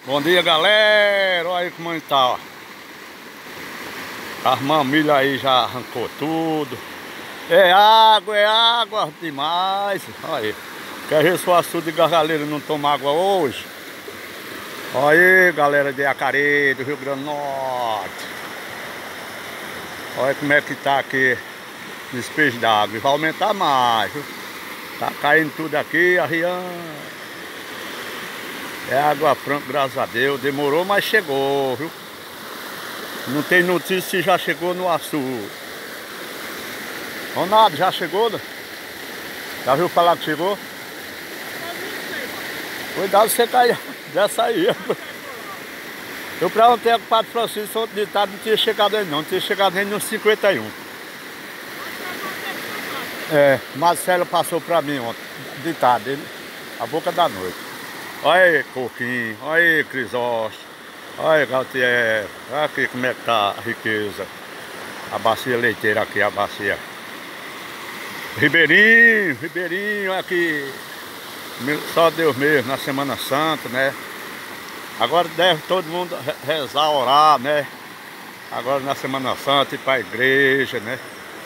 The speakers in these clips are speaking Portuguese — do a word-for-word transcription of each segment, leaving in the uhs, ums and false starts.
Bom dia, galera. Olha aí como está, ó. As mamilhas aí já arrancou tudo. É água, é água demais. Olha aí. Quer ver se o açude de gargaleiro não toma água hoje? Olha aí, galera de Acareí, do Rio Grande do Norte. Olha como é que tá aqui o despejo d'água. E vai aumentar mais, viu? Tá caindo tudo aqui, arriando. É água franca, graças a Deus. Demorou, mas chegou, viu? Não tem notícia se já chegou no açude. Ronaldo, já chegou, né? Já viu falar que chegou? Cuidado você cair dessa aí. Eu perguntei ao Padre Francisco ontem de tarde, não tinha chegado aí não, não tinha chegado nem no cinquenta e um. É, Marcelo passou pra mim ontem, de tarde, ele, a boca da noite. Olha aí, Coquinho, olha aí, Crisóstomo, olha aí, Galtier, olha aqui como é que tá a riqueza. A bacia leiteira aqui, a bacia. Ribeirinho, Ribeirinho, olha aqui. Só Deus mesmo, na Semana Santa, né? Agora deve todo mundo rezar, orar, né? Agora na Semana Santa, ir para a igreja, né?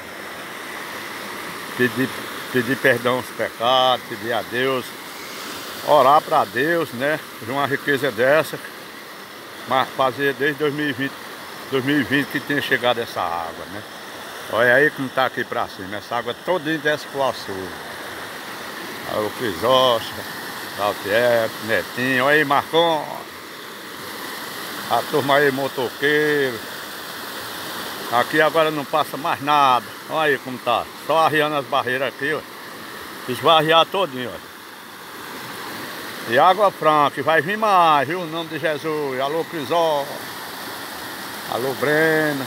Pedir, pedir perdão aos pecados, pedir a Deus, orar para Deus, né? De uma riqueza dessa, mas fazer desde dois mil e vinte, dois mil e vinte que tenha chegado essa água, né? Olha aí como tá aqui para cima, essa água toda desce pro açude. Olha o Crisóstomo, Galtier, Netinho, olha aí Marcon, a turma aí motoqueiro. Aqui agora não passa mais nada. Olha aí como tá. Só arriando as barreiras aqui, ó. Esbarrear todinho, ó. E água franca, vai vir mais, viu? Em nome de Jesus. Alô, Crisó. Alô, Breno.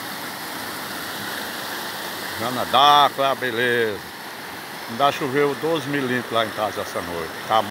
Jana Daco, é a beleza. Ainda choveu doze milímetros lá em casa essa noite. Tá